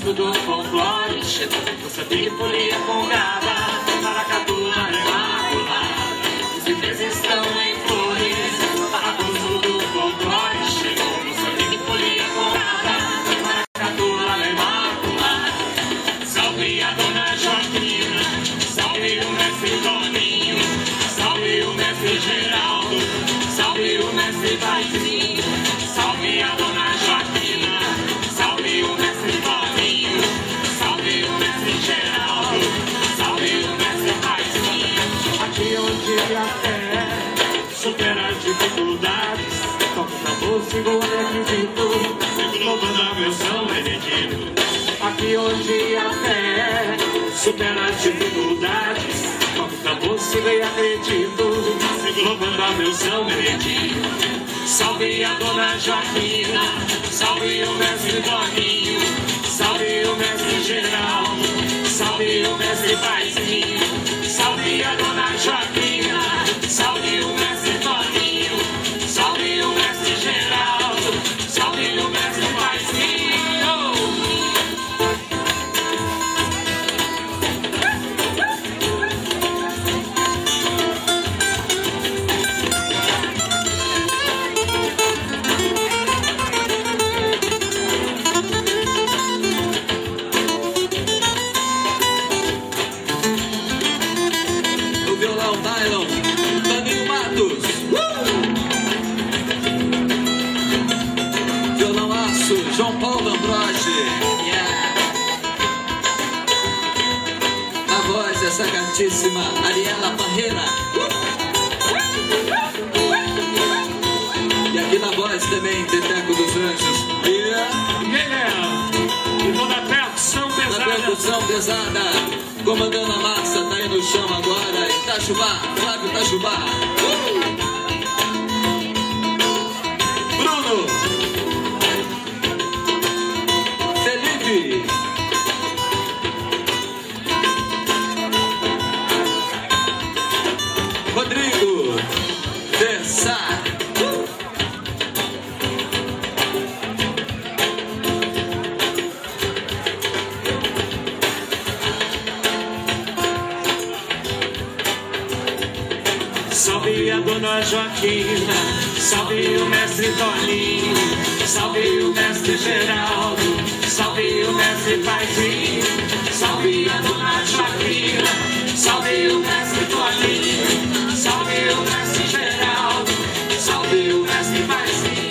Agosto do folclore chegou, moça de folia congada, maracatu na imaculada, os ipês estão em flores. Agosto do folclore chegou, moça de folia congada, maracatu na imaculada. Salve a dona Joaquina, salve o mestre Toninho, salve o mestre Geraldo, salve o mestre Paizinho, salve a dona Joaquina, salve o mestre Toninho, salve o mestre Geraldo, salve o mestre Paizinho. Aqui onde a fé supera as dificuldades, toca o tambor, siga o requisito, sempre louvando a meu São Benedito. Aqui onde a fé supera as dificuldades, toca o tambor, siga e acredito, sempre louvando a meu São Benedito. Salve a dona Joaquina, salve o mestre Toninho, salve o mestre Geraldo, salve o mestre Paizinho, salve a dona Joaquina, salve o mestre Toninho, salve o mestre Geraldo, salve o mestre Paizinho. João Paulo Ambrosi, na voz essa cantíssima Ariela Parreira, e aqui na voz também Teteco dos Anjos, E toda a percussão pesada, na percussão pesada, comandando a massa, tá aí no chão agora, Itajubá, Flávio Itajubá, Bruno, Rodrigo Dessar, salve a dona Joaquina, salve o mestre Toninho, salve o mestre Geraldo, salve o mestre Paizinho, salve a dona Joaquina, salve o mestre Toninho, salve o mestre Geraldo, salve o mestre Paizinho.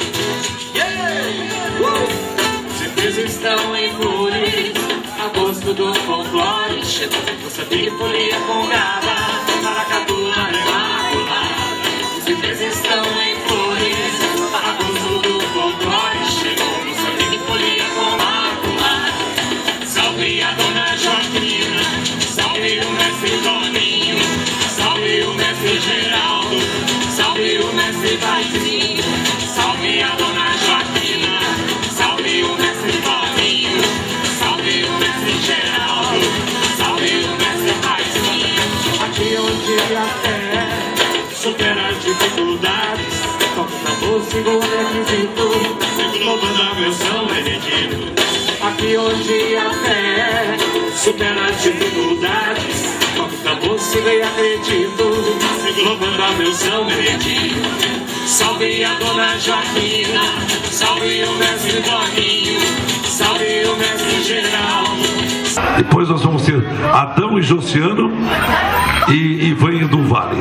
Os ipês estão em flores, agosto do folclore chegou, moça de folia congada, maracatu na imaculada. Os ipês estão em flores, agosto do folclore chegou, moça de folia congada. Salve a dona Joaquina, salve o mestre Toninho, salve o mestre Geraldo, salve o mestre Paizinho, salve a dona Joaquina, salve o mestre Toninho, salve o mestre Geraldo, salve o mestre Paizinho. Aqui onde a fé supera as dificuldades, toca o tambor, siga o requisito, sempre louvando a meu São Benedito. Aqui onde a fé supera as dificuldades, toca o tambor, siga e acredito, sempre louvando a meu São Benedito. Salve a dona Joaquina, salve o mestre Toninho, salve o mestre Geraldo. Depois nós vamos ter Adão e Josiano e Ivanho do Vale.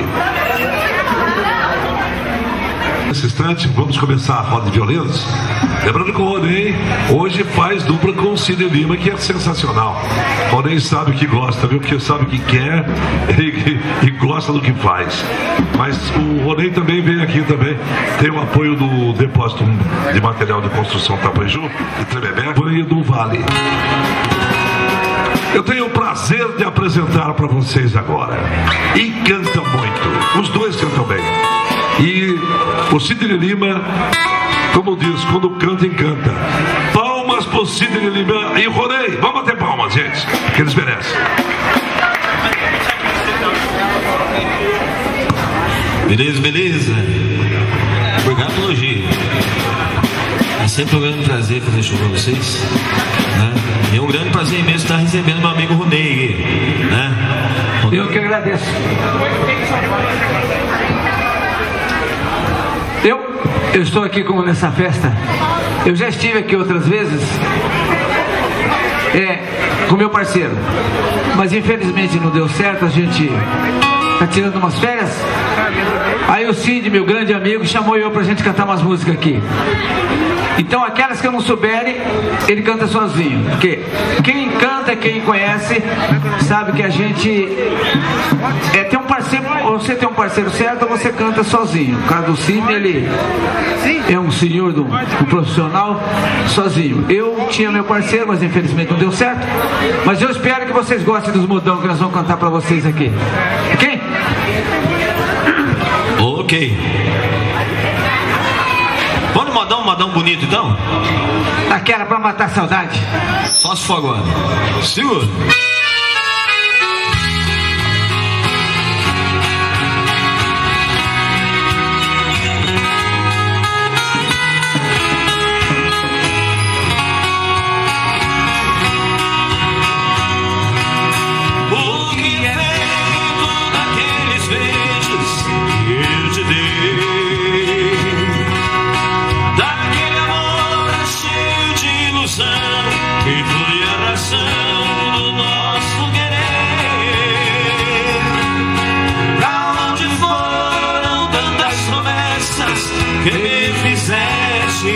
Nesse instante, vamos começar a roda de violentos. Lembrando que o Ronei hoje faz dupla com o Cid Lima, que é sensacional. O Ronei sabe o que gosta, viu? Porque sabe o que quer e gosta do que faz. Mas o Ronei também vem aqui também. Tem o apoio do Depósito de Material de Construção Tapaju, de Tremembé, Ivanho do Vale. Eu tenho o prazer de apresentar para vocês agora. E canta muito. Os dois cantam bem. E o Cid Lima, como diz, quando canta, encanta. Palmas pro Cid Lima e o Ronei. Vamos bater palmas, gente, que eles merecem. Beleza, beleza. Obrigado pelo elogio. sempre um grande prazer fazer show pra vocês, né? E é um grande prazer mesmo estar recebendo meu amigo Ronei, né? Eu que agradeço. Eu estou aqui nessa festa. Eu já estive aqui outras vezes com meu parceiro, mas infelizmente não deu certo. A gente tá tirando umas férias. Aí o Cid, meu grande amigo, chamou eu pra gente cantar umas músicas aqui. Então aquelas que eu não souberem, ele canta sozinho. Porque quem canta, quem conhece, sabe que a gente tem um parceiro. Ou você tem um parceiro certo, ou você canta sozinho. No caso do Cid, ele é um senhor, um profissional sozinho. Eu tinha meu parceiro, mas infelizmente não deu certo. Mas eu espero que vocês gostem dos modão que nós vamos cantar pra vocês aqui. Ok? Ok. Vamos mandar um modão bonito então? Aquela pra matar a saudade. Só se for agora. Segura. Que me fizestes,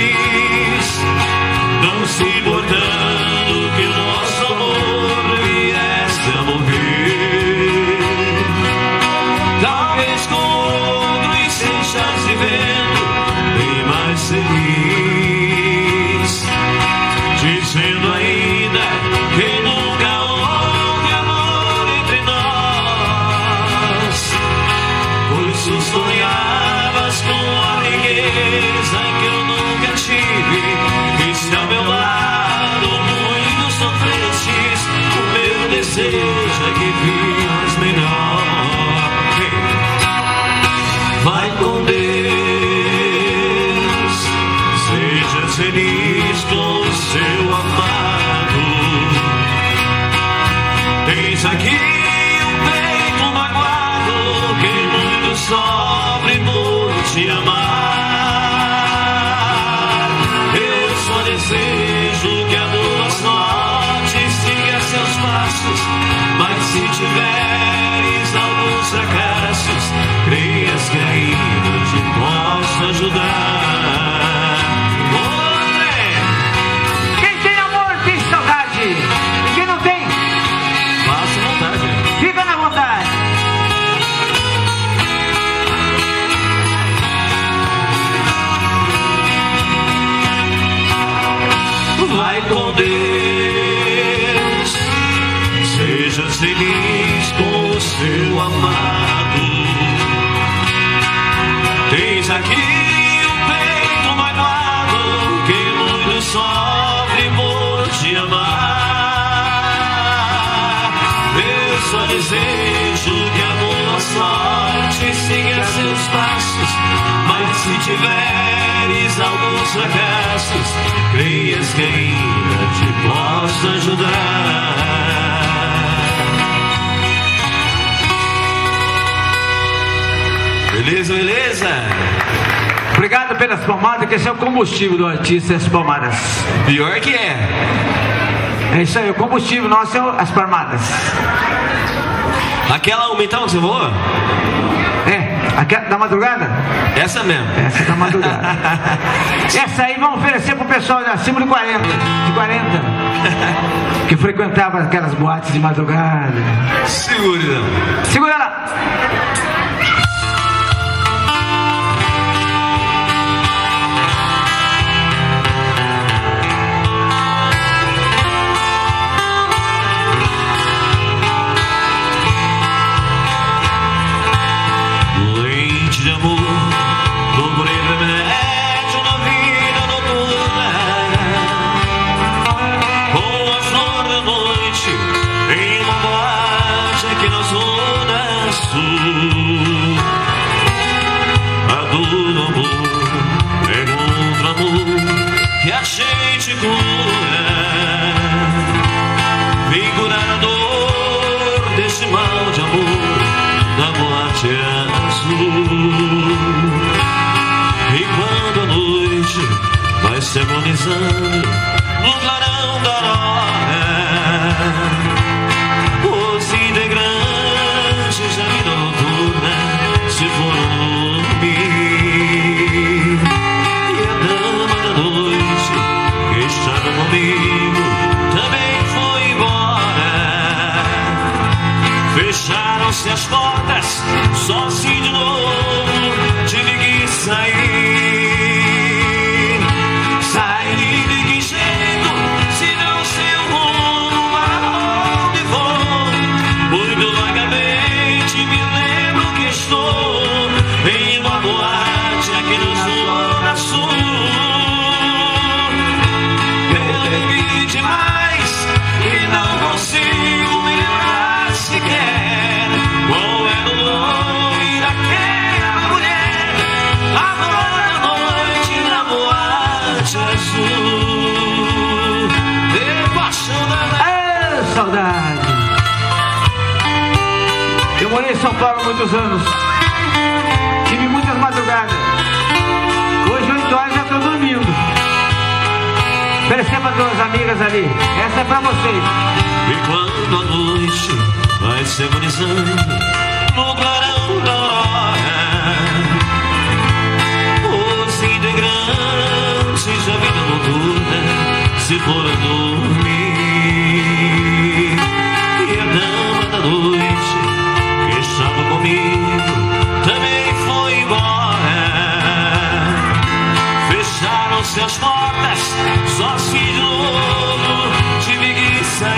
não se importando que o nosso amor viesse a morrer. Talvez com outro estejas vivendo bem mais feliz, dizendo ainda que nunca houve amor entre nós, pois tu sonhavas com que eu nunca tive, e se ao meu lado muito sofrestes, o meu desejo é que vivas melhor. Vai com Deus, seja feliz com o seu amado. Tens aqui um peito magoado que muito sofre por te amar. Desejo que a boa sorte siga seus passos, mas se tiveres alguns fracassos, creias que ainda te posso ajudar. André! Quem tem amor tem saudade. Quem não tem, faça vontade. fica na vontade. Vai com Deus, seja feliz com o seu amado. Tens aqui um peito magoado que muito sofre por te amar. Eu só desejo que a boa sorte siga seus passos, mas se tiveres alguns fracassos, creias que ainda te posso ajudar. Beleza, beleza? Obrigado pelas palmadas, que esse é o combustível do artista, as palmadas. Pior que é. É isso aí, o combustível nosso é as palmadas. Aquela aumentar onde você voa? Aquela da madrugada? Essa mesmo. Essa da madrugada. Essa aí vamos oferecer pro pessoal de acima de 40. Que frequentava aquelas boates de madrugada. Segura. Segura lá. De amor, procurei remédio na vida noturna, com a flor da noite em uma boate aqui na zona sul. se harmonizando no clarão da aurora. Os integrantes da vida noturna se foram dormir, e a dama da noite que estava comigo também foi embora. Fecharam-se as portas, só assim de novo tive que sair. Sair de que jeito, se não sei o rumo aonde vou? Muito vagamente me lembro que estou em uma boate aqui no Zona Sul. Eu bebi demais e não consigo me lembrar sequer qual é o nome daquela mulher, a dona da noite na boate azul. De paixão da Saudade. Eu morei em São Paulo há muitos anos. Tive muitas madrugadas. Hoje 8 horas já estou dormindo. Perceba as duas amigas ali. Essa é pra vocês. E quando a noite vai se harmonizando no clarão da aurora, os integrantes da vida noturna se foram dormir, e a dama da noite que estava comigo também foi embora. Fecharam-se as portas, só se de novo tive que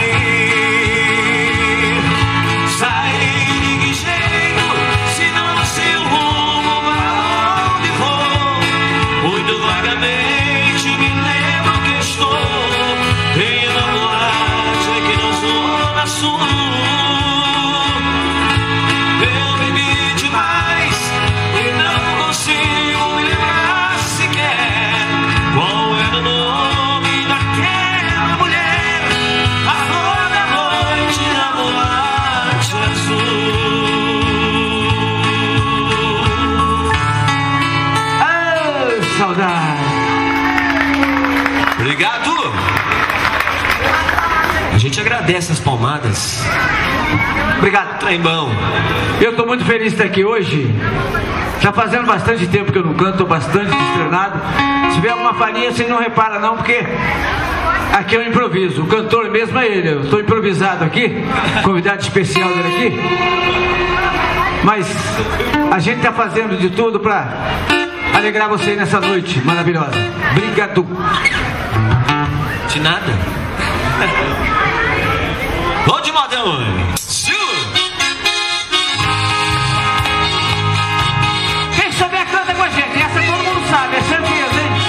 sair. Sair de que jeito, se não sei o rumo aonde vou? Muito vagamente me lembro que estou em uma boate aqui na Zona Sul. Eu bebi demais e não consigo me lembrar sequer qual era o nome daquela mulher, a flor da noite na boate azul. Ah, saudade. Obrigado! A gente agradece as palmadas. Obrigado. Trembão. Eu estou muito feliz de estar aqui hoje. Já fazendo bastante tempo que eu não canto, estou bastante destreinado. Se tiver alguma farinha, vocês não reparam não, porque aqui é um improviso. O cantor mesmo é ele. Eu estou improvisado aqui, convidado especial dele aqui. Mas a gente está fazendo de tudo para alegrar você nessa noite maravilhosa. Obrigado. De nada. Vamos de modão. Quem souber canta com a gente. Essa todo mundo sabe, é certeza, hein?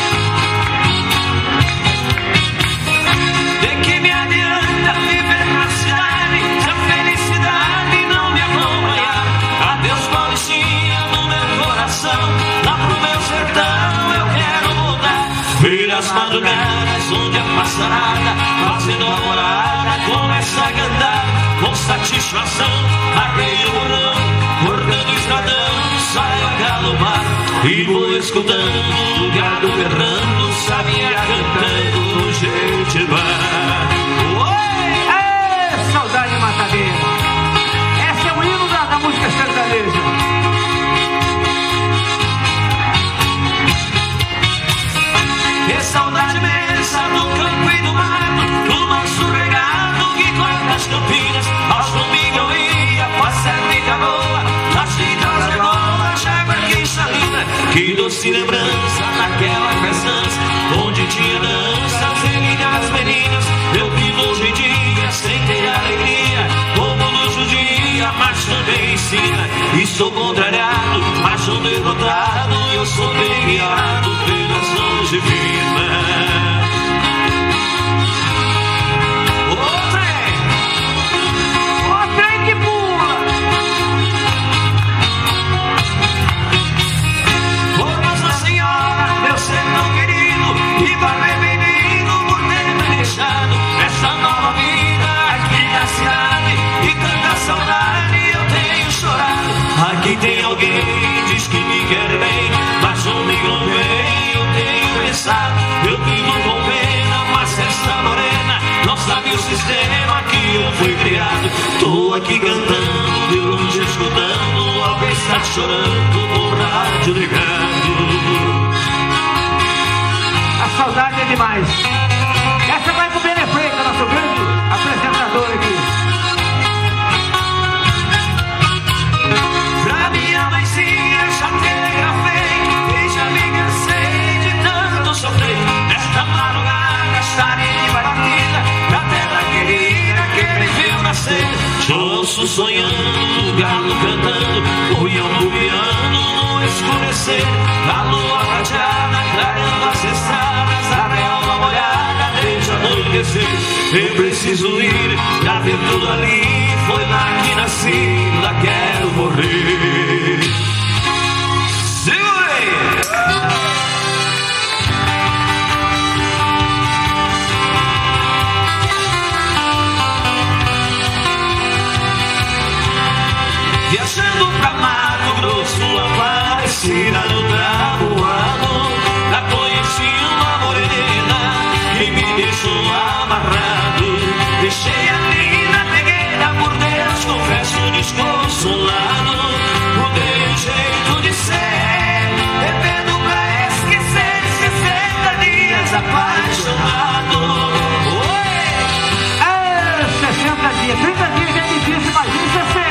De que me adianta viver na cidade se a felicidade não me acompanhar? Adeus, Paulistinha, no meu coração. Lá pro meu sertão eu quero voltar. Ver as madrugadas onde a passarada, fazendo a morada, começa a cantar com satisfação. Arreio o morão, cortando o estradão, saio a galopar e vou escutando o gado berrando, sabia cantando no Jeitibá. É saudade matadeira. Essa é o hino da música sertaneja. Que saudade imensa do campo e do mato, do manso regado que corta as campinas. Aos domingos eu ia, passando em canoa, nas cidades regolas, água cristalina. Que doce lembrança naquela festança, onde tinha danças e minhas meninas. Eu vivo hoje em dia sem ter alegria, como no judia, mas também ensina. E sou contrariado, mas não derrotado, eu sou bem guiado pelas mãos divinas. O trem que pula. Por Nossa Senhora, meu sertão querido, e vai bem-vindo por ter me deixado essa nova vida aqui na cidade. E tanta saudade eu tenho chorado. Aqui tem alguém, diz que me quer bem, mas não me engano. sistema que eu fui criado. Tô aqui cantando, de longe escutando, alguém está chorando no rádio ligado. A saudade é demais. Essa vai pro Benefeito, nosso grande apresentador aqui. Pra minha mãezinha já telegrafei e já me cansei de tanto sofrer. Nesta madrugada estarei batida na terra querida que me viu nascer. Ouço sonhando, galo cantando, ruião buiando no escurecer. A lua prateada clareando as estradas, a relva molhada desde anoitecer. Eu preciso ir pra ver tudo ali, foi lá que nasci, lá quero morrer. Segura aí! Viajando pra Mato Grosso, Aparecida no Taboado, lá conheci uma morena que me deixou amarrado. Deixei a mina, peguei na por Deus, confesso desconsolado. Mudei o jeito de ser, bebendo pra esquecer, 60 dias apaixonado. Oi! 60 dias, 30 dias é difícil, imagina 60.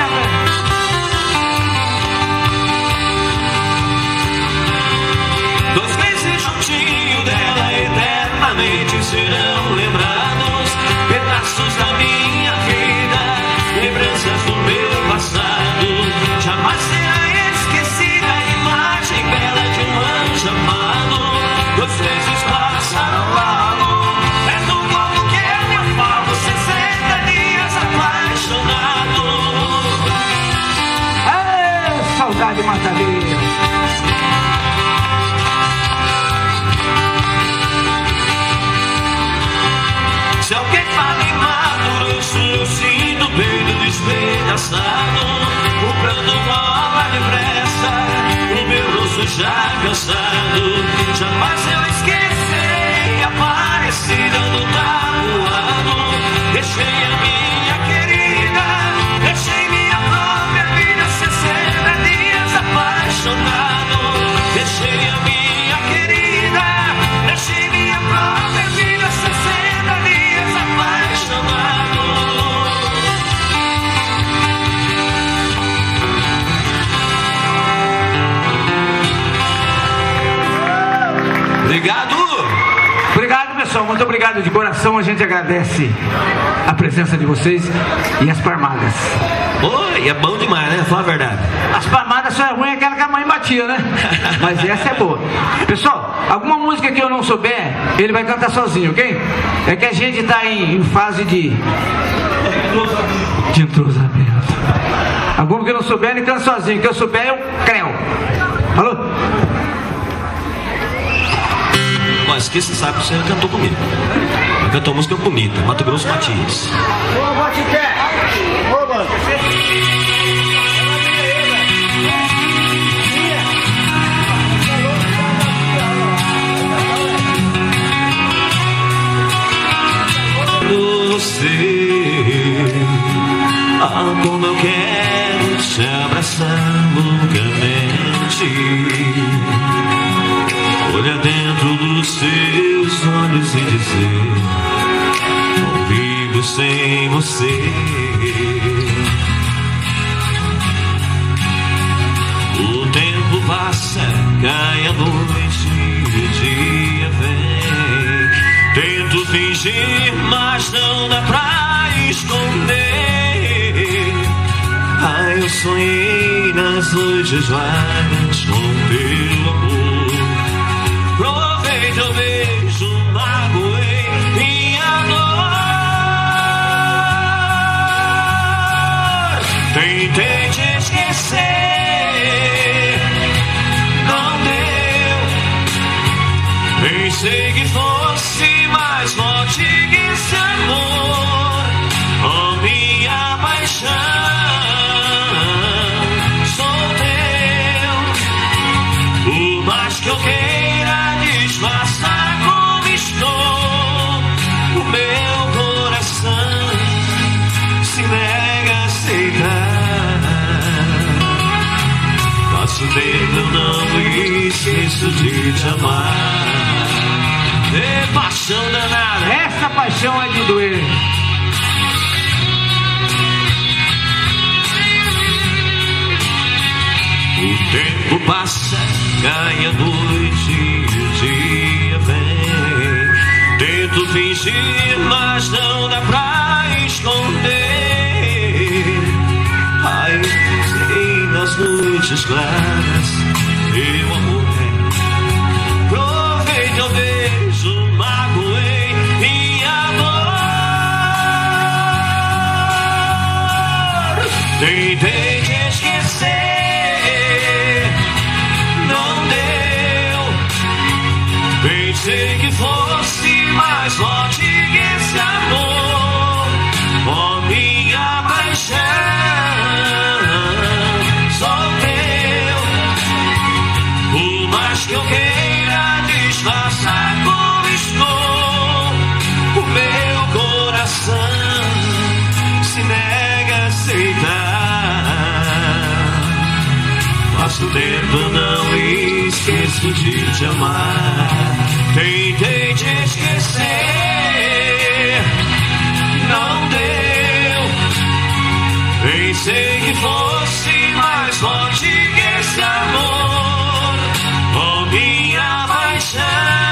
Dois meses juntinho dela, eternamente serão lembrados. Pedaços da minha vida, lembranças do meu passado. Jamais será esquecida a imagem bela de um anjo amado. 2 meses passaram logo, é do povo que eu me afago, 60 dias apaixonado. Saudade matadeira. Se alguém fala em Mato Grosso, eu sinto o peito despedaçado. O pranto rola depressa, o meu rosto já cansado. Jamais eu esqueci a Aparecida do Taboado. Deixei a minha querida, deixei minha própria vida, 60 dias apaixonado. Deixei a minha querida, deixei minha própria vida, 60 dias apaixonado. Obrigado! Obrigado, pessoal. Muito obrigado de coração. A gente agradece a presença de vocês e as parmadas. Oi, é bom demais, né? Fala a verdade. As parmadas só é ruim aquela que a mãe batia, né? Mas essa é boa. Pessoal, alguma música que eu não souber, ele vai cantar sozinho, ok? É que a gente tá em fase de entrosamento. Alguma que eu não souber, ele canta sozinho. Que eu souber, eu creu. Falou? Mas que você sabe que você cantou comigo. Cantou música bonita, Mato Grosso Matias. Boa, Botiqué! Boa, mano! Você, como eu quero te abraçar loucamente. Olha dentro dos seus olhos e dizer: não vivo sem você. O tempo passa, cai a noite e o dia vem. Tento fingir, mas não dá pra esconder. Ai, eu sonhei nas noites vagas com teu amor. Provei teu beijo, magoei minha dor. Tentei te esquecer, não deu. Pensei que fosse mais forte que esse amor. Oh, minha paixão, sou teu. Por mais que eu queira disfarçar como estou, o meu coração tempo eu não esqueço de te amar. É paixão danada. Essa paixão é de doer. O tempo passa, cai a noite e o dia vem. Tento fingir, mas não dá pra esconder. Ai, sei nas noites claras, meu amor. Provei, eu vejo, magoei minha dor. Tentei te esquecer, não deu. Pensei que fosse mais forte que esse amor. Oh, minha paixão, só teu. Por mais que eu queira disfarçar como estou, o meu coração se nega a aceitar. Passo o tempo, eu não esqueço de te amar. Tentei te esquecer, não deu. Pensei que fosse mais forte que esse amor. Oh, minha paixão,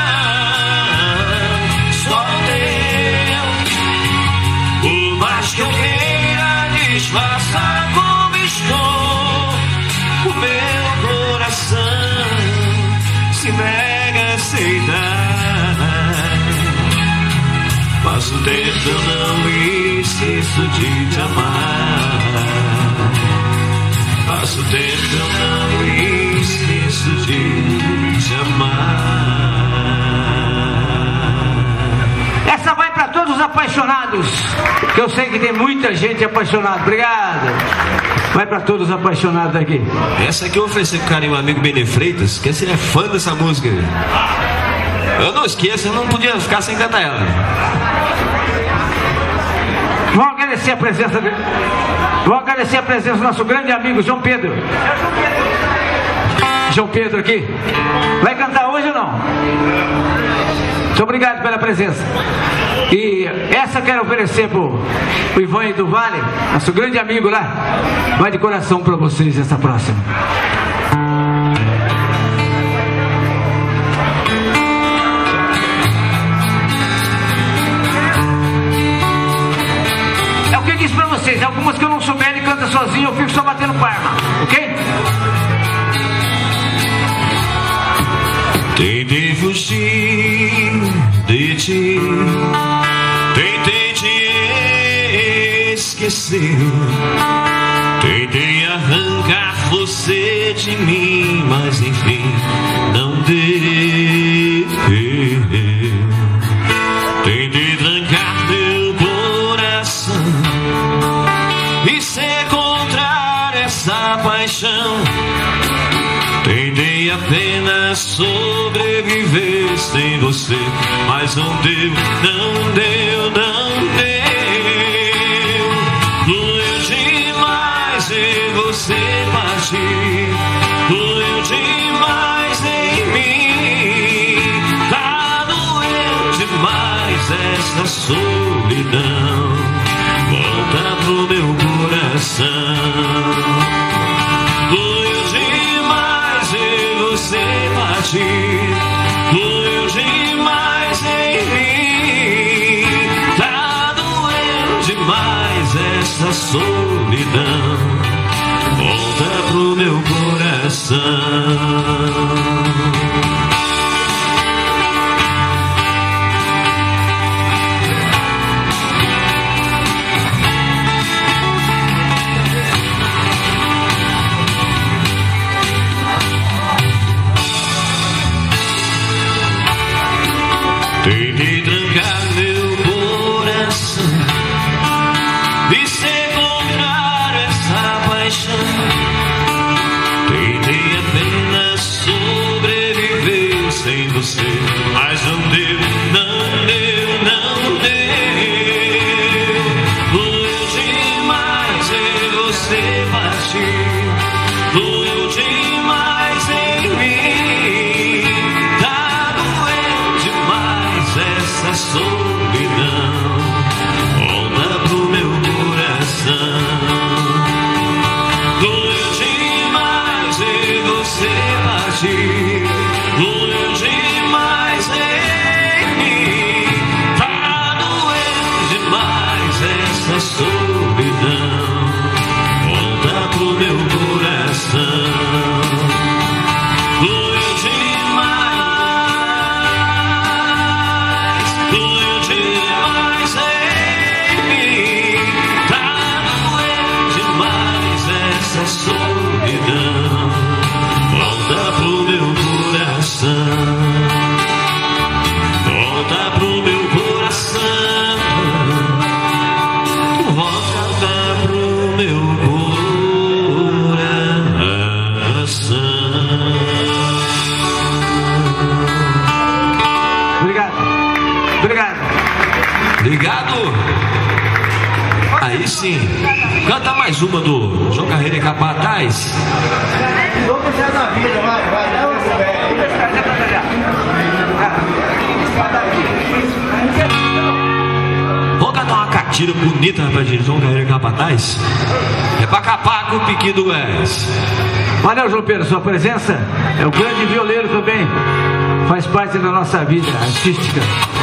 só teu. Por mais que eu queira disfarçar como estou, o meu coração se nega a aceitar. Passo o tempo, eu não esqueço de te amar. Passo o tempo, eu não esqueço de te amar. Essa vai pra todos os apaixonados, que eu sei que tem muita gente apaixonada. Obrigado. Vai pra todos os apaixonados aqui. Essa aqui eu ofereci pro carinho, meu amigo Benê Freitas, que ele é fã dessa música. Eu não esqueço, eu não podia ficar sem cantar ela. Vamos agradecer a presença do nosso grande amigo João Pedro. João Pedro aqui. Vai cantar hoje ou não? Muito obrigado pela presença. E essa eu quero oferecer pro Ivan do Vale, nosso grande amigo lá. Vai de coração para vocês essa próxima. É o que eu disse pra vocês. Algumas que eu não souber, ele canta sozinho, eu fico só batendo palma, ok? Tentei fugir de ti, tentei te esquecer, tentei arrancar você de mim, mas enfim não deu. Tentei trancar meu coração e sequestrar essa paixão. Tentei apenas sobreviver sem você, mas não deu, não deu, não deu. Doeu demais ver você partir, doeu demais em mim. Tá doendo demais essa solidão. Volta pro meu coração. Doeu demais ver você partir, doeu demais em mim. Tá doendo demais essa solidão. Volta pro meu coração. Tentei trancar meu coração e sequestrar essa paixão. Tentei apenas sobreviver assim. Canta mais uma do João Carreira e Capataz. Vou puxar na vida, vai, dá uma Vamos cantar uma catira bonita, rapaz, de João Carreira e Capataz. É pra capar com o piqui do Goiás. Valeu, João Pedro, sua presença é um grande violeiro também. Faz parte da nossa vida artística.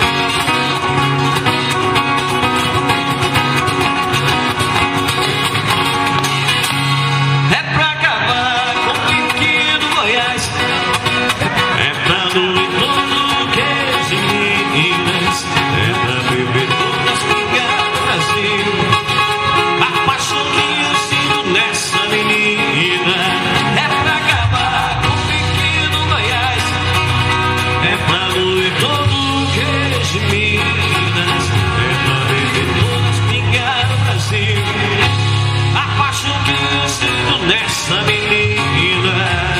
Nessa menina,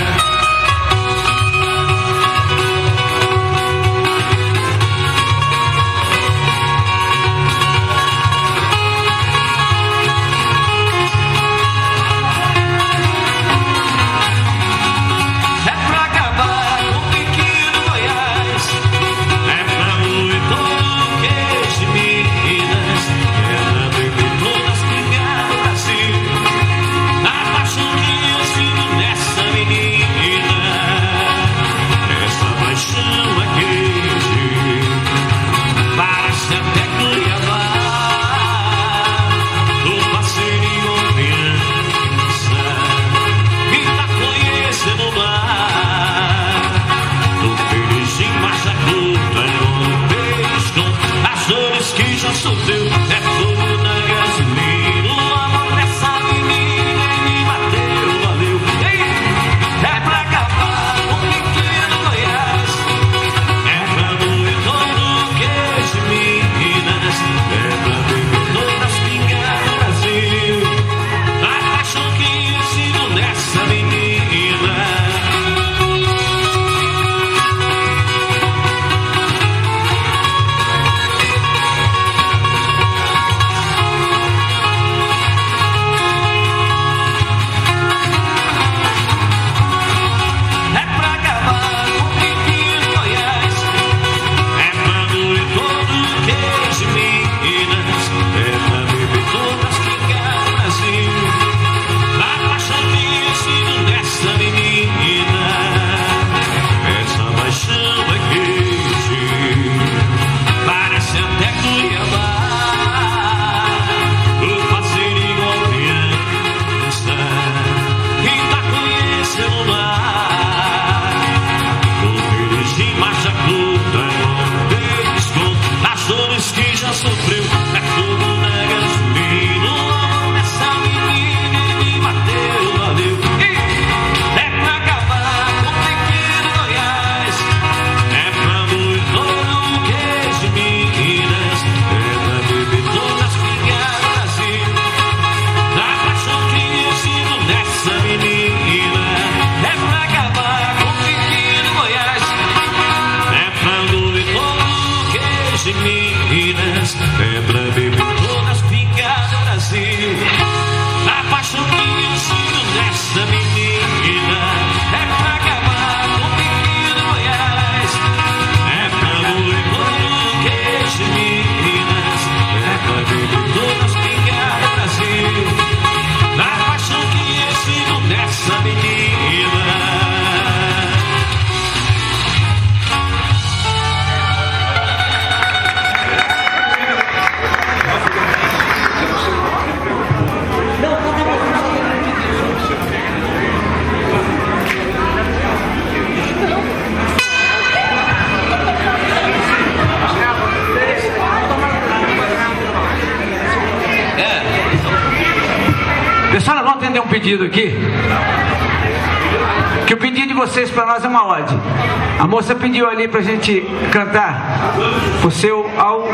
é pra acabar com o piqui do Goiás, é pra moer todo o queijo de Minas, é pra beber todas as pingas do Brasil. A paixão que eu sinto nessa menina, essa paixão é quente, parece até Cuiabá, do passarinho criança, que tá conhecendo o mar, do Perejim, Machacuta, é um beijo com as dores que já sofreu, é fogo na gasolina, o amor dessa menina. É pra acabar com o pequeno Goiás, é pra moer todo o queijo de Minas, é pra beber todas as pingas do Brasil. A paixão que eu sinto nessa menina. Parece até Cuiabá, o parceiro igual criança, que tá conhecendo o mar, o Perejim, Machacuta, é um beijo com as dores que já sofreu, é fogo na gasolina, o amor dessa menina me bateu, valeu. É pra acabar com o pequeno Goiás, é pra moer todo o queijo de Minas, é pra beber todas as pingas do Brasil. A paixão que eu sinto nessa menina, é pra acabar com o pequeno Goiás, é pra moer todo o queijo de Minas, é pra beber todas as pingas do Brasil. A paixão que eu sinto nessa menina, é pra acabar com o pequeno Goiás, é pra moer todo o queijo de Minas, é pra beber todas as pingas do Brasil. A paixão que eu sinto nessa menina. Pessoal, nós vamos atender um pedido aqui. Que o pedido de vocês para nós é uma ode. A moça pediu ali pra gente cantar o seu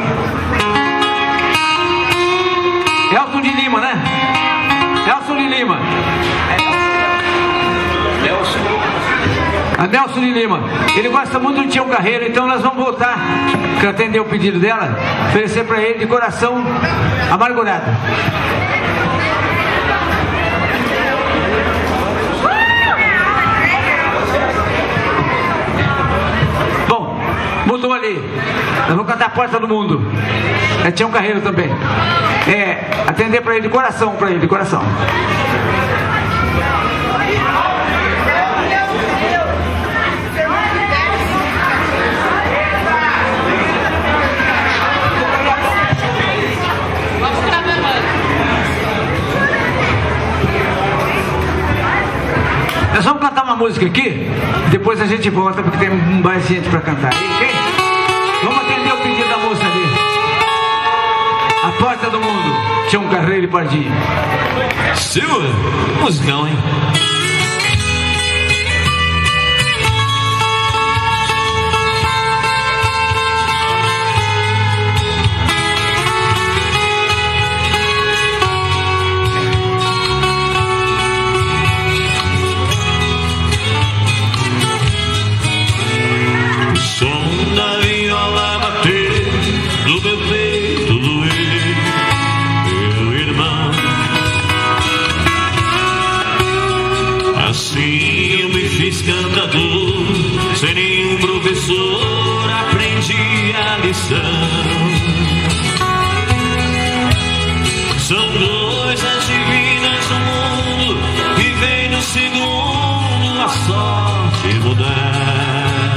Elton de Lima, né? Elton de Lima. A Nelson de Lima. Ele gosta muito do Tião Carreiro, então nós vamos voltar para atender o pedido dela, oferecer para ele de coração amargurado. Bom, mudou ali. Nós vamos cantar a Porta do Mundo. É Tião Carreiro também. Atender para ele de coração, de coração. Nós vamos cantar uma música aqui, depois a gente volta porque tem mais gente para cantar. Okay? Vamos atender o pedido da moça ali. A Porta do Mundo, Tião Carreiro e Pardinho. Segura, musicão, hein? Cantador, sem nenhum professor, aprendi a lição. São coisas divinas no mundo e vem no segundo a sorte mudar,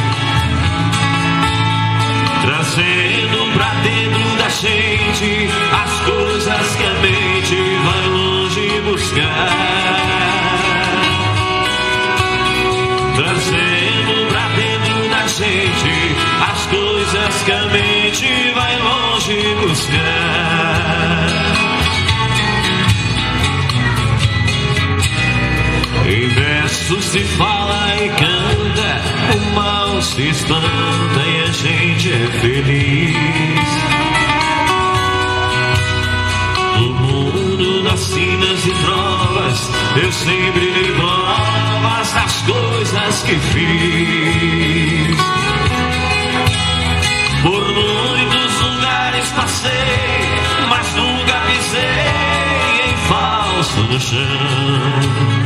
trazendo pra dentro da gente as coisas que a mente vai longe buscar. Trazendo pra dentro da gente as coisas que a mente vai longe buscar. Em versos se fala e canta, o mal se espanta e a gente é feliz. No mundo das sinas e trovas, eu sempre dei provas das coisas que fiz. Por muitos lugares passei, mas nunca pisei em falso no chão.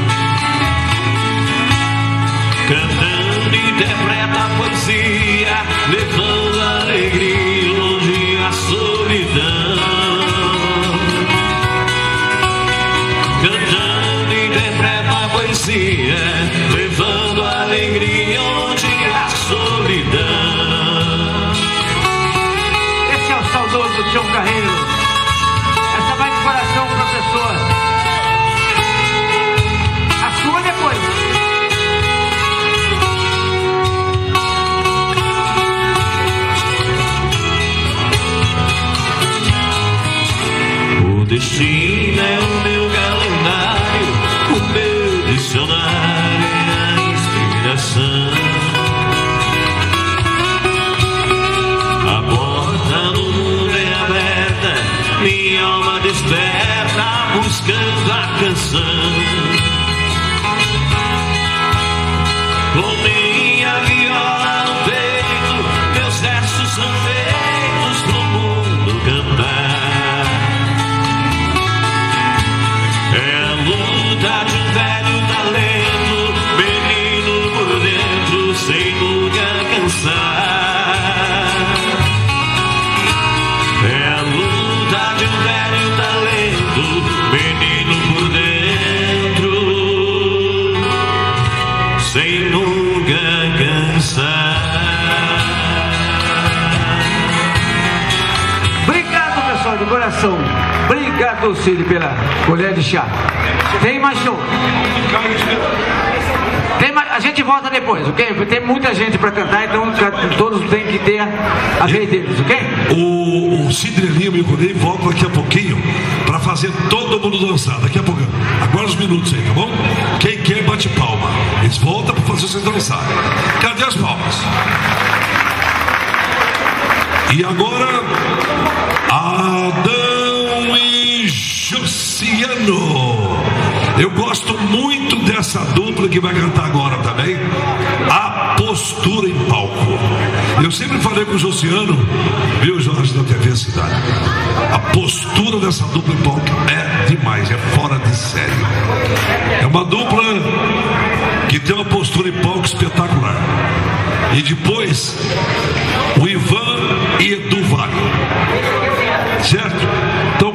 Cantando interpreta a poesia, levando a alegria longe a solidão. Cantando interpreta a poesia, levando a alegria onde a solidão. Esse é o saudoso Tião Carreiro. Essa vai de coração, professor. A sua depois. O destino é o meu calendário, o meu dicionário é a inspiração. A porta do mundo é aberta, minha alma desperta buscando a canção. Com minha viola no peito, meus versos são feitos pro mundo cantar. É a luta de um velho talento, menino por dentro, sem nunca cansar. É a luta de um velho talento, menino por dentro, sem nunca cansar. Obrigado, pessoal, de coração. Obrigado, Cílio, pela colher de chá. Tem mais show. A gente volta depois, ok? Porque tem muita gente para cantar, então todos têm que ter a vez deles, ok? O Sidney Lima e o Ronei voltam daqui a pouquinho para fazer todo mundo dançar. Daqui a pouco. Agora os minutos aí, tá bom? Quem quer bate palma. Eles voltam para fazer vocês dançarem. Cadê as palmas? E agora, Adão e Josiano. Eu gosto muito dessa dupla que vai cantar agora também. a postura em palco. Eu sempre falei com o Josiano, viu, Jorge, da TV Cidade, a postura dessa dupla em palco é demais, é fora de série. É uma dupla que tem uma postura em palco espetacular. E depois o Ivan e Edu Vale, certo? Então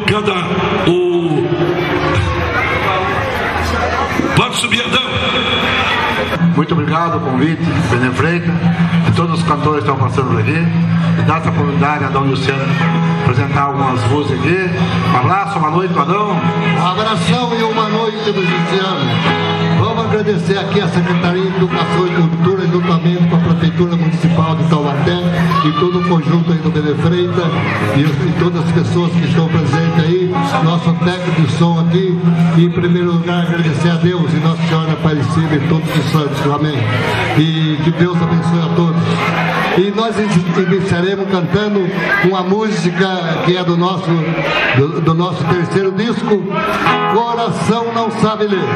pode subir, Adão. Muito obrigado pelo convite, Benê Freitas, e todos os cantores que estão passando por aqui, e dar essa oportunidade a Adão Luciano apresentar algumas músicas aqui. Um abraço, uma noite, Adão. Um abração e uma noite, Luciano. Vamos agradecer aqui a Secretaria de Educação e Cultura, juntamente com a Prefeitura Municipal de Taubaté e todo o conjunto aí do Benê Freitas e todas as pessoas que estão presentes aí, nosso técnico de som aqui, e em primeiro lugar agradecer a Deus e Nossa Senhora Aparecida e todos os santos, amém. E que Deus abençoe a todos. E nós iniciaremos cantando uma música que é do nosso terceiro disco, Coração Não Sabe Ler.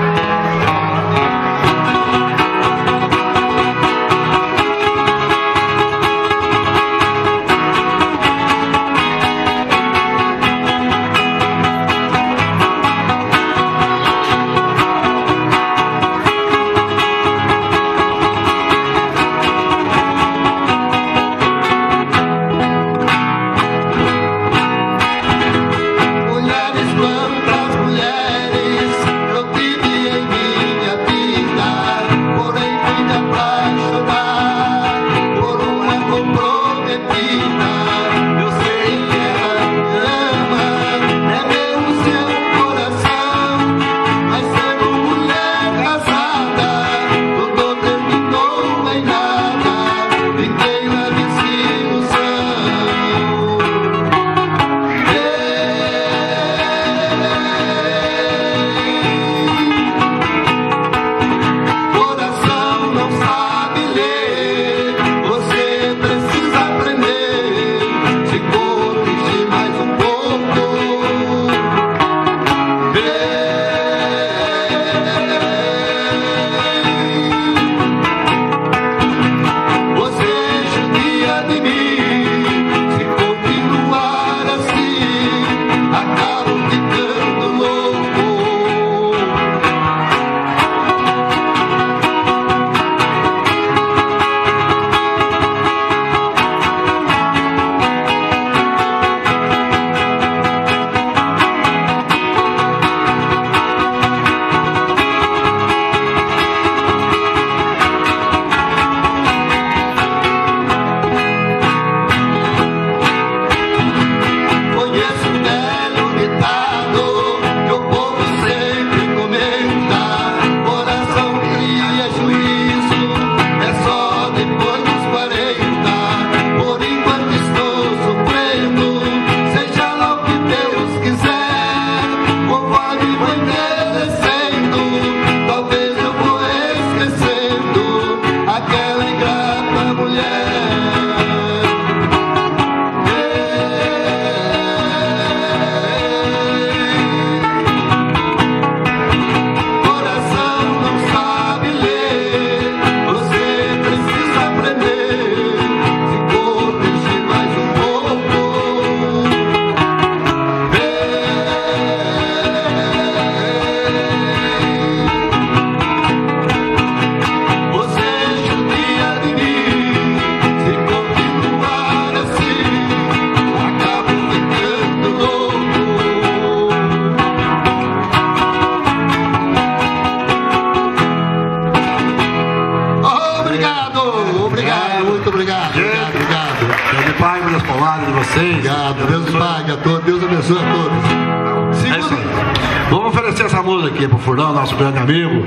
Deus pague a todos, Deus abençoe a todos. É isso aí. Vamos oferecer essa música aqui pro Furnão, nosso grande amigo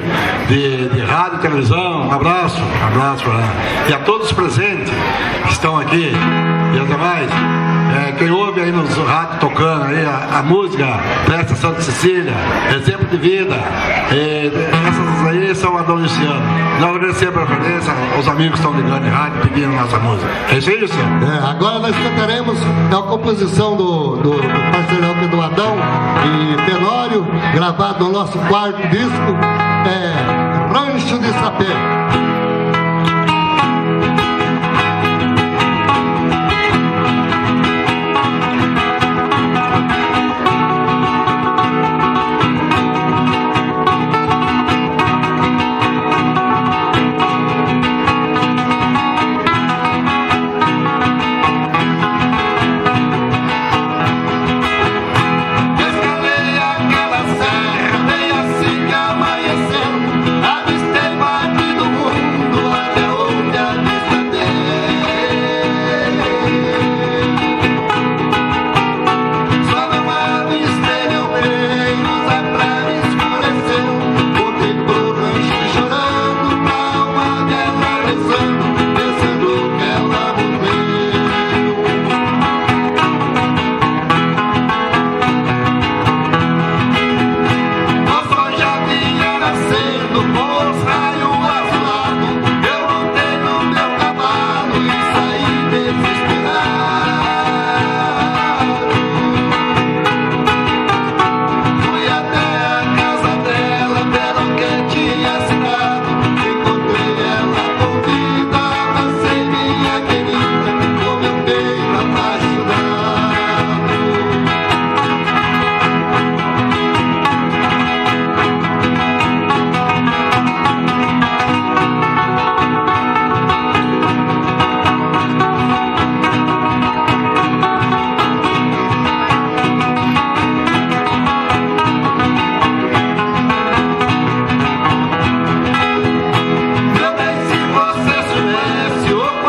de rádio e televisão. Um abraço, Furnão. E a todos os presentes que estão aqui e as demais. Quem ouve aí nos rádios tocando aí a música Presta Santa Cecília, Exemplo de Vida, essas aí são a Dona Luciano. Nós agradecemos a preferência aos amigos que estão ligando em rádio pedindo nossa música. É isso aí, Luciano? Agora nós cantaremos a composição do parceirão do Adão e Tenório, gravado no nosso quarto disco, Rancho de Sapé.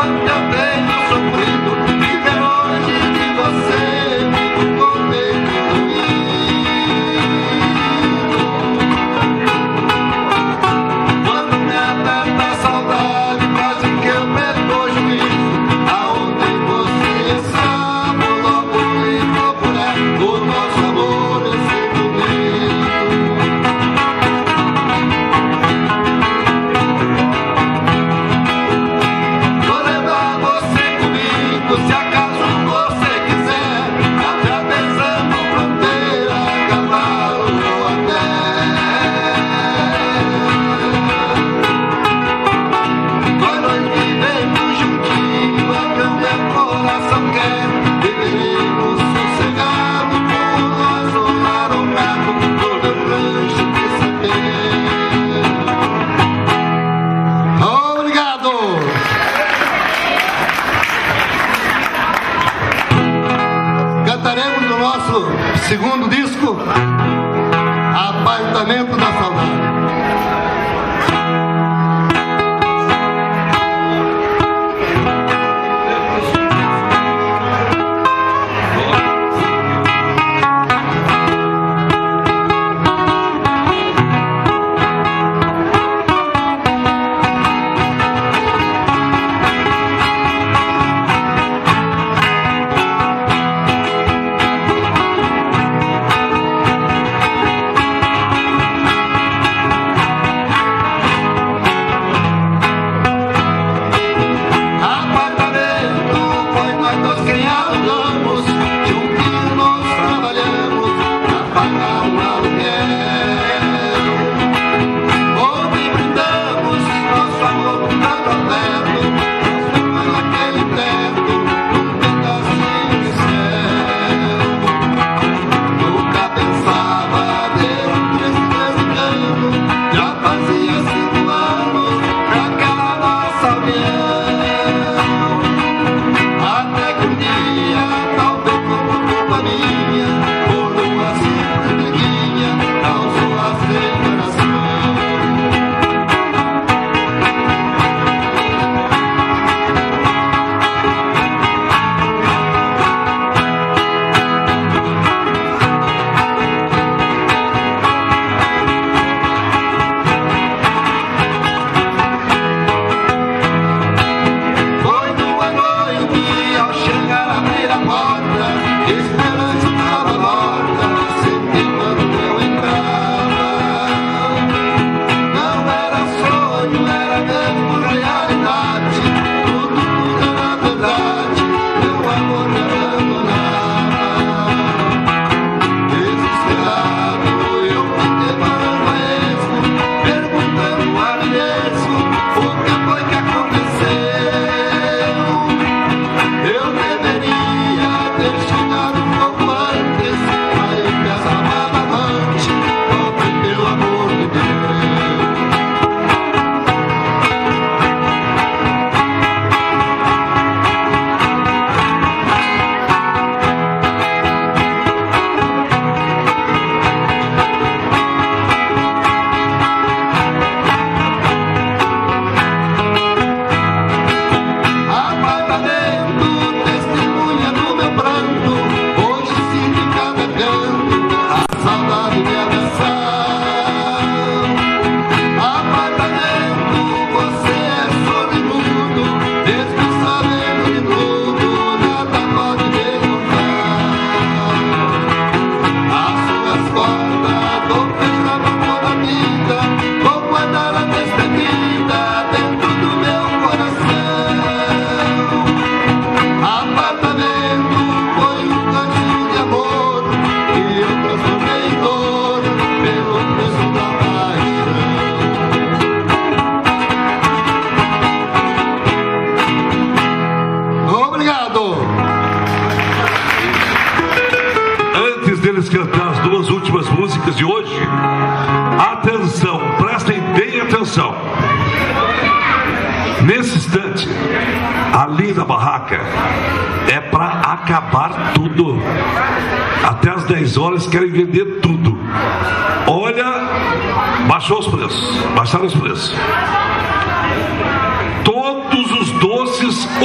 quanto eu tenho sofrido, viver longe de você, vivo com medo de quando me aperta a saudade, quase que eu perco o juízo. Aonde você estava, logo lhe procurar, o nosso amor é sempre unido. Vou levar você comigo, se acaso você quiser, atravessando fronteira, cavalo ou a pé. Nós dois vivemos juntinhos, é que o meu coração quer. Viveremos sossegados com o nosso lar honrado, no meu rancho de saber. Obrigado! Cantaremos no nosso segundo disco, Apartamento da Saudade. Apartamento foi nós dois quem alugamos, juntinhos nós trabalhamos pra pagar o aluguel. Onde brindamos nosso amor com tanto afeto, transformando aquele teto num pedacinho de céu. Nunca pensava ter esse engano, já fazia 5 anos pra aquela nossa união. Até que um dia, talvez por culpa minha, por uma simples briguinha, causou a separação. Foi numa noite, ao chegar a abrir a porta, esperança estava morta, senti quando eu entrava. Não era sonho, era mesmo realidade, tudo era verdade, meu amor me abandonava. Desesperado, eu fiquei parando a esmo, perguntando a mim mesmo, o que foi que aconteceu? Eu deveria ter chegado um pouco antes, aí que essa amada amante, volta pelo amor de Deus. Apartamento, testemunha do meu pranto, hoje sinto em cada canto a saudade de abraçar. Apartamento, você é sorrimudo, mesmo sabendo de tudo, nada pode derrubar. As suas portas vou fechar por toda a vida, vou guardar a despedida dentro do meu coração. Apartamento foi um cantinho de amor que eu transformei em dor pelo preço da paixão. Obrigado! Antes deles cantar as 2 últimas músicas de hoje, atenção, prestem bem atenção. Nesse instante, ali na barraca, é para acabar tudo. Até às 10 horas querem vender tudo. Olha, baixou os preços, baixaram os preços. Todos os doces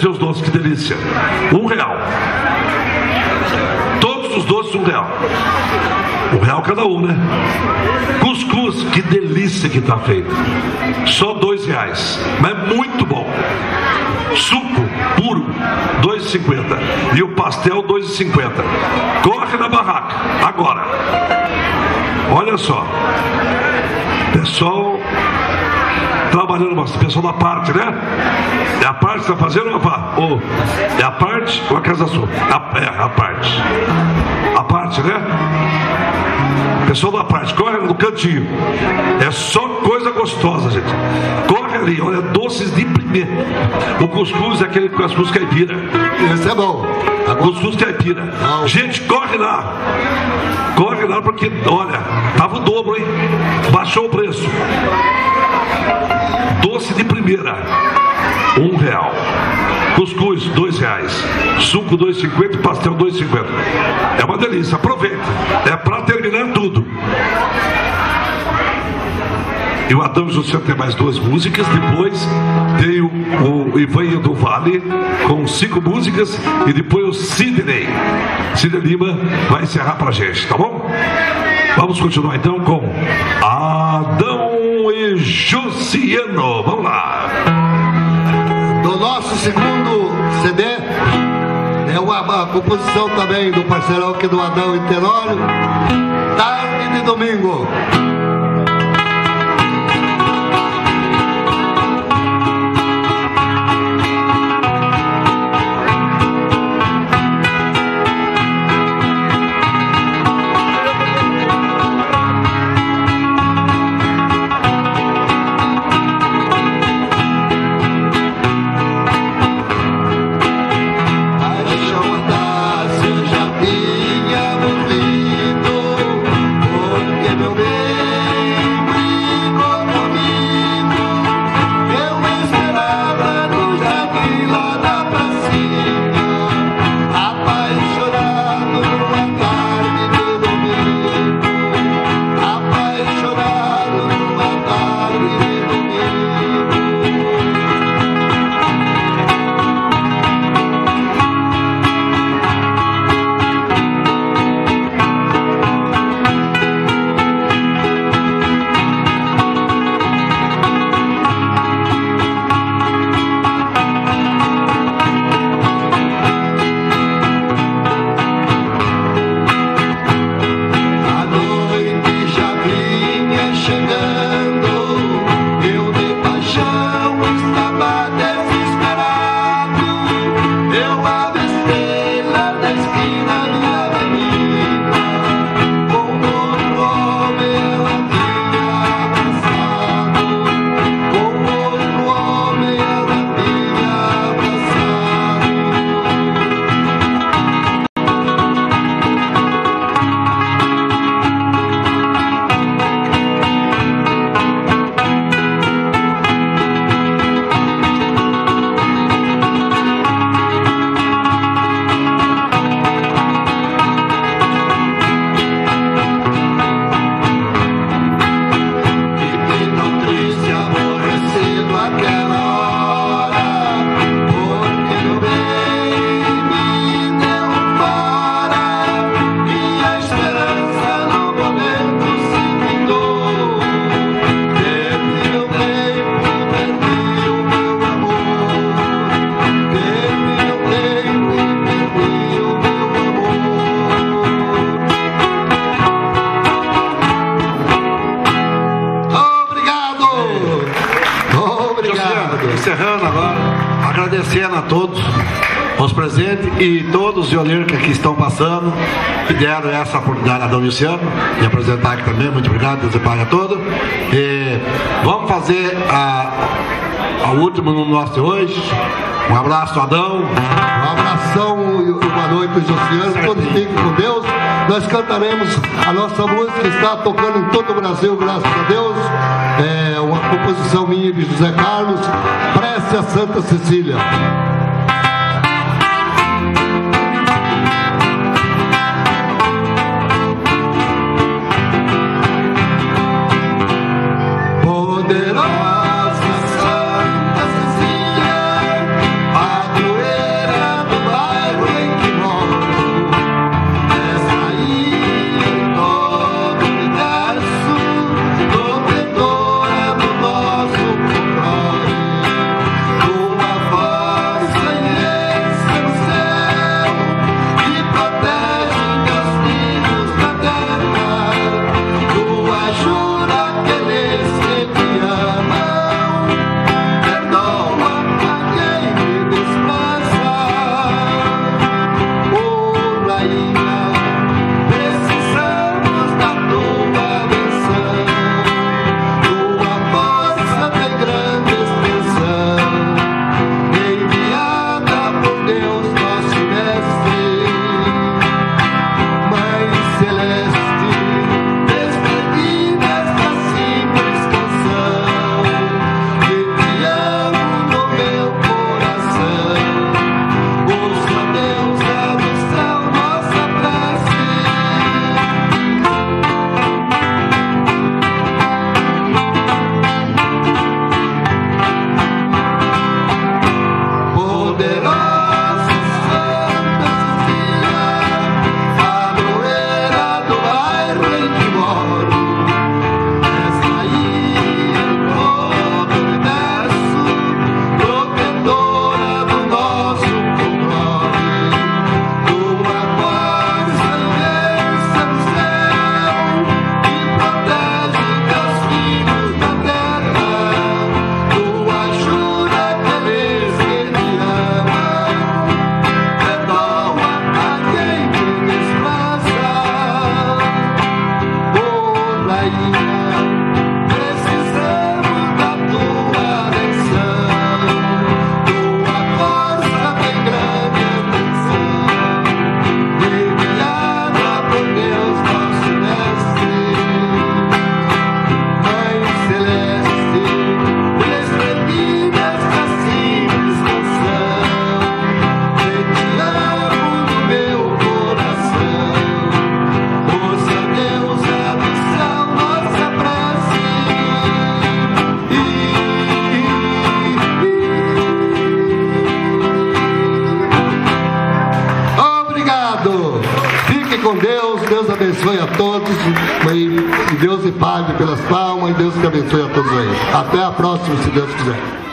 ver os doces, que delícia. R$1. Todos os doces R$1. R$1 cada um, né? Cuscuz, que delícia que tá feito. Só R$2, mas é muito bom. Suco puro, R$2,50. E o pastel, R$2,50. Corre na barraca, agora. Olha só. Pessoal trabalhando bastante. Pessoal da parte, né? É a parte que está fazendo ou é a parte ou a Casa Sul? É a parte. A parte, né? Pessoal da parte, corre no cantinho. É só coisa gostosa, gente. Corre ali, olha, doces de primeira. O cuscuz é aquele cuscuz caipira. Esse é bom. A cuscuz caipira. Não. Gente, corre lá. Corre lá porque, olha, tava o dobro, hein? Baixou o preço. Doce de primeira, R$1. Cuscuz, R$2. Suco, R$2,50. Pastel, R$2,50. É uma delícia, aproveita. É para terminar tudo. E o Adão José tem mais 2 músicas. Depois tem o Ivan do Vale com 5 músicas. E depois o Sidney Lima vai encerrar pra gente, tá bom? Vamos continuar então com Adão e Josiano. Vamos lá. Do nosso segundo CD, é uma composição também do parceirão aqui do Adão e Tenório, Tarde de Domingo. Encerrando agora, agradecendo a todos os presentes e todos os violeiros que aqui estão passando, que deram essa oportunidade a Adão Luciano de apresentar aqui também. Muito obrigado, Deus paga todo. E vamos fazer a última no nosso de hoje. Um abraço, Adão. Um abração e uma noite, Josiano. Todos fiquem com Deus. Nós cantaremos a nossa música que está tocando em todo o Brasil, graças a Deus. É uma composição minha de José Carlos, Prece a Santa Cecília. Poderosa Santa Cecília, padroeira abençoe a todos. E Deus lhe pague pelas palmas. E Deus te abençoe a todos aí. Até a próxima, se Deus quiser.